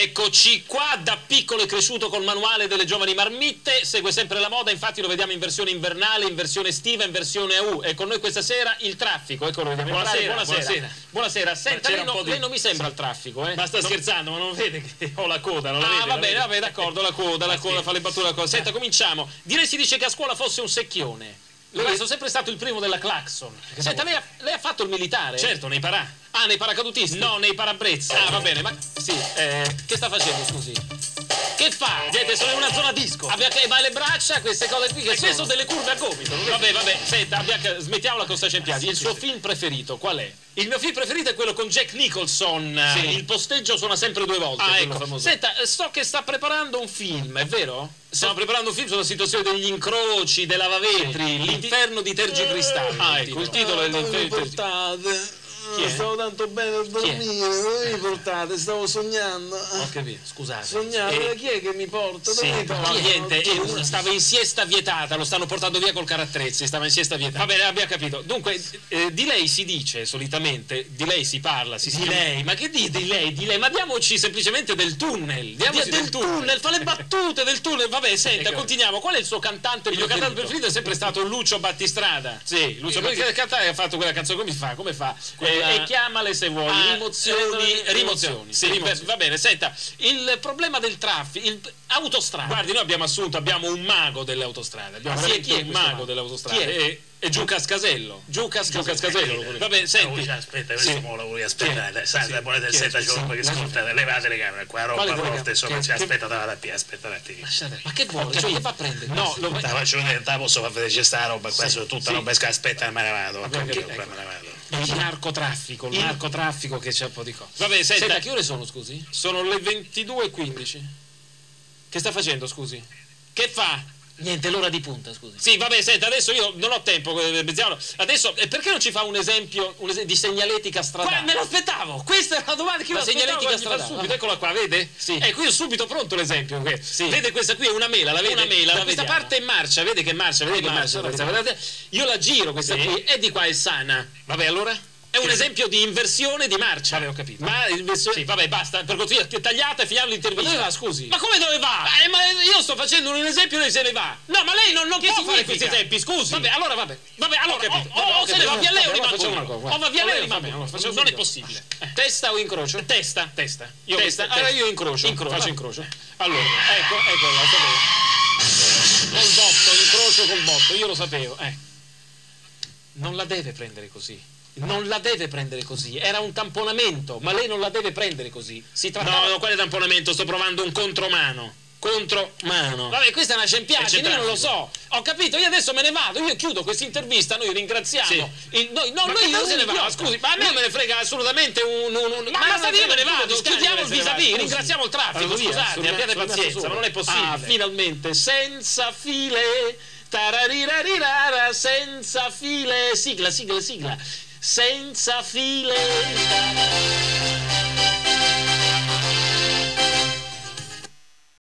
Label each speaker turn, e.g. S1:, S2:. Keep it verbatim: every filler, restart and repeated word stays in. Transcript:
S1: Eccoci qua, da piccolo è cresciuto col manuale delle giovani marmitte, segue sempre la moda, infatti lo vediamo in versione invernale, in versione estiva, in versione A U. E con noi questa sera il traffico, ecco lo vediamo.
S2: Buonasera,
S1: buonasera.
S2: buonasera.
S1: Buonasera, senta, lei, no,
S2: di...
S1: lei non mi sembra il traffico, eh?
S2: Ma sta
S1: no.
S2: scherzando, ma non vede che ho la coda, non la
S1: Ah,
S2: vede,
S1: va
S2: la
S1: bene,
S2: vede.
S1: vabbè, d'accordo, la coda, la coda, fa le battute, la coda. Senta, cominciamo. Di lei si dice che a scuola fosse un secchione. Lei sono sempre stato il primo della clacson. Senta, lei ha, lei ha fatto il militare?
S2: Certo, nei parà.
S1: Ah, nei paracadutisti?
S2: No, nei parabrezzi.
S1: Ah, va bene, ma sì, eh, che sta facendo, scusi? Che fa?
S2: Niente, sono in una zona disco.
S1: Abbia che va le braccia, queste cose qui che
S2: E
S1: sono?
S2: sono delle curve a gomito.
S1: Vabbè, vabbè, senta, abbia che... smettiamola con sta scempiati. Il
S2: Sì,
S1: suo
S2: sì.
S1: film preferito qual è?
S2: Il mio film preferito è quello con Jack Nicholson.
S1: Sì. Il posteggio suona sempre due volte.
S2: Ah,
S1: quello
S2: ecco.
S1: famoso. Senta, eh, so che sta preparando un film, è vero? Stiamo preparando un film sulla situazione degli incroci, dei lavavetri,
S2: Sì.
S1: l'inferno di Tergicristallo.
S2: Ah,
S1: il
S2: ecco, il
S1: titolo è
S3: Dove mi
S1: l'inferno di
S3: portate?
S1: Chi è?
S3: Stavo tanto bene a dormire, dove mi portate? Stavo sognando.
S1: Ho capito, scusate.
S3: Sognando,
S1: Eh,
S3: chi è che mi porta?
S1: Sì,
S3: Dove mi
S1: ma
S3: porta?
S1: niente, eh, stava in siesta vietata, lo stanno portando via col carattrezzi, stava in siesta vietata. Va bene, abbiamo capito. Dunque, eh, di lei si dice solitamente, di lei si parla, si
S2: Di
S1: scrive.
S2: lei, ma che dite di lei? Di lei? Ma diamoci semplicemente del tunnel. Diamoci
S1: Di-
S2: del,
S1: del
S2: tunnel.
S1: tunnel, fa le battute del tunnel. Vabbè, senta,
S2: Ecco.
S1: continuiamo. Qual è il suo cantante
S2: Il mio
S1: preferito?
S2: cantante preferito è sempre stato Lucio Battistrada.
S1: Sì, Lucio
S2: Lucio
S1: Battistrada.
S2: che cantare ha fatto quella canzone, come fa? Come fa?
S1: Quella-
S2: Eh, e chiamale se vuoi,
S1: Ah,
S2: rimozioni,
S1: eh, rimozioni. Sì,
S2: rimozioni.
S1: beh, va bene, senta, il problema del traffico, il autostrada.
S2: Guardi, noi abbiamo assunto, abbiamo un mago delle autostrade. Abbiamo
S1: Ma chi è-
S2: veramente
S1: chi è
S2: un
S1: questo
S2: mago
S1: mago?
S2: delle autostrade.
S1: Chi è?
S2: È, è Giù Cascasello.
S1: Giù Cascasello.
S2: Cascasello, lo conosco.
S1: Va bene, senti.
S4: Senti, aspetta,
S1: Sì.
S4: questo mo lo vuoi aspettare.
S1: Sì.
S4: Sai,
S1: Sì.
S4: la volete
S1: Chi è?
S4: senta
S1: Sì.
S4: giorno che ascoltate, leva la telecamera, qua roba
S1: Quale
S4: forte,
S1: telecamera?
S4: insomma,
S1: Che-
S4: ci
S1: che-
S4: aspetta davanti, aspetta un attimo.
S1: Lasciate- Ma che vuole? Cioè, che va a prendere?
S2: No, lo
S4: Te la faccio vedere, te la posso far vedere, c'è sta roba, qua
S1: Sì,
S4: sono tutta
S1: sì.
S4: roba che aspetta, me ne vado, ho
S1: Abbiamo
S4: capito,
S1: capito,
S4: qua me ne vado.
S1: il narcotraffico, il
S2: Il-
S1: narcotraffico che c'è un po' di cose.
S2: Va bene, senta,
S1: Senta, che ore sono, scusi?
S2: sono le ventidue e quindici. Che sta facendo, scusi? Che fa?
S1: Niente, l'ora di punta, scusi.
S2: Sì, vabbè, senta, adesso io non ho tempo, eh, pensiamo- adesso, eh, perché non ci fa un esempio, un esempio di segnaletica stradale?
S1: Qua me l'aspettavo, questa è la domanda che io
S2: La
S1: aspettavo
S2: segnaletica
S1: che mi fa
S2: stradale,
S1: subito.
S2: eccola qua, vede?
S1: Sì.
S2: Ecco, io ho subito pronto l'esempio. que-
S1: Sì.
S2: Vede, questa qui è una mela, la vede?
S1: Una mela,
S2: da
S1: la
S2: questa
S1: vediamo.
S2: parte è in marcia, vede che è marcia, vede
S1: È
S2: che è
S1: marcia,
S2: marcia.
S1: la
S2: questa, guardate. Io la giro questa
S1: Sì.
S2: qui e di qua è sana.
S1: Vabbè, allora?
S2: È un
S1: Sì.
S2: esempio di inversione di marcia.
S1: Vabbè, ho capito.
S2: Ma inversione... Sì, vabbè, basta, per continuare, tagliata e finiamo l'intervista.
S1: Ma dove va, scusi?
S2: Ma come dove va? Eh, ma io sto facendo un esempio e lei se ne va. No, ma lei non, non
S1: Che
S2: può
S1: significa?
S2: fare questi esempi, scusi.
S1: Vabbè, allora vabbè.
S2: Vabbè, allora,
S1: Ho capito.
S2: o, o-
S1: Vabbè,
S2: o
S1: ho
S2: se ne va
S1: capito.
S2: via lei o
S1: Vabbè,
S2: rimango
S1: facciamo
S2: io.
S1: una cosa, guarda.
S2: O va via
S1: O
S2: lei o
S1: lei,
S2: rimango
S1: vabbè,
S2: io.
S1: allora, facciamo
S2: Non è
S1: subito.
S2: possibile. Eh.
S1: Testa o incrocio?
S2: Testa, testa.
S1: Io
S2: testa.
S1: testa.
S2: Allora io incrocio.
S1: Incrocio.
S2: Faccio
S1: Vai.
S2: incrocio. Allora, ecco, ecco, lo sapevo.
S1: Col botto, l'incrocio col botto, io lo sapevo. Eh. Non la deve prendere così. Non la deve prendere così. Era un tamponamento, ma lei non la deve prendere così. Si trattava...
S2: No, no, quale tamponamento? Sto provando un contromano. Contromano.
S1: Vabbè, questa è una scempiata,
S2: C'è
S1: io non lo
S2: traffico.
S1: so. Ho capito, io adesso me ne vado, io chiudo questa intervista, noi ringraziamo.
S2: Sì.
S1: Il- noi, no,
S2: Ma
S1: noi
S2: che
S1: io
S2: se ne va?
S1: idiota.
S2: Scusi, ma a me non me ne frega assolutamente un... un, un...
S1: Ma,
S2: ma
S1: basta che io me ne vado,
S2: Scusate,
S1: chiudiamo il
S2: se ne va,
S1: vis-à-vis,
S2: scusi.
S1: ringraziamo il traffico,
S2: Vado via,
S1: scusate,
S2: sono-
S1: abbiate
S2: sono
S1: pazienza,
S2: solo.
S1: ma non è possibile.
S2: Ah,
S1: finalmente, senza file, tararirirara, senza file, sigla, sigla, sigla, senza file.